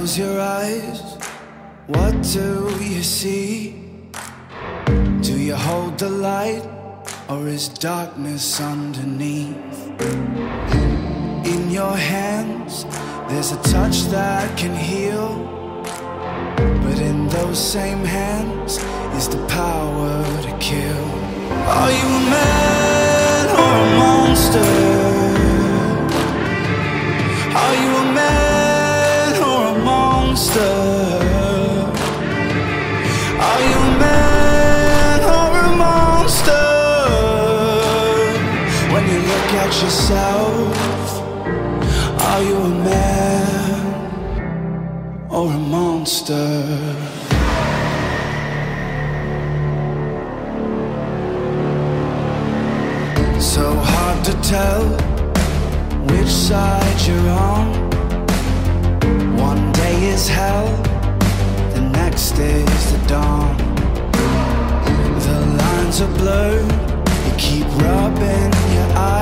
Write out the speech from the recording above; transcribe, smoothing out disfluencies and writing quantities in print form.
close your eyes, what do you see? Do you hold the light, or is darkness underneath? In your hands, there's a touch that can heal, but in those same hands is the power to kill. Are you a man or a monster? Are you a man or a monster? Are you a man or a monster? When you look at yourself, are you a man or a monster? So hard to tell which side you're on. One day is hell, the next is the dawn. The lines are blurred, you keep rubbing your eyes.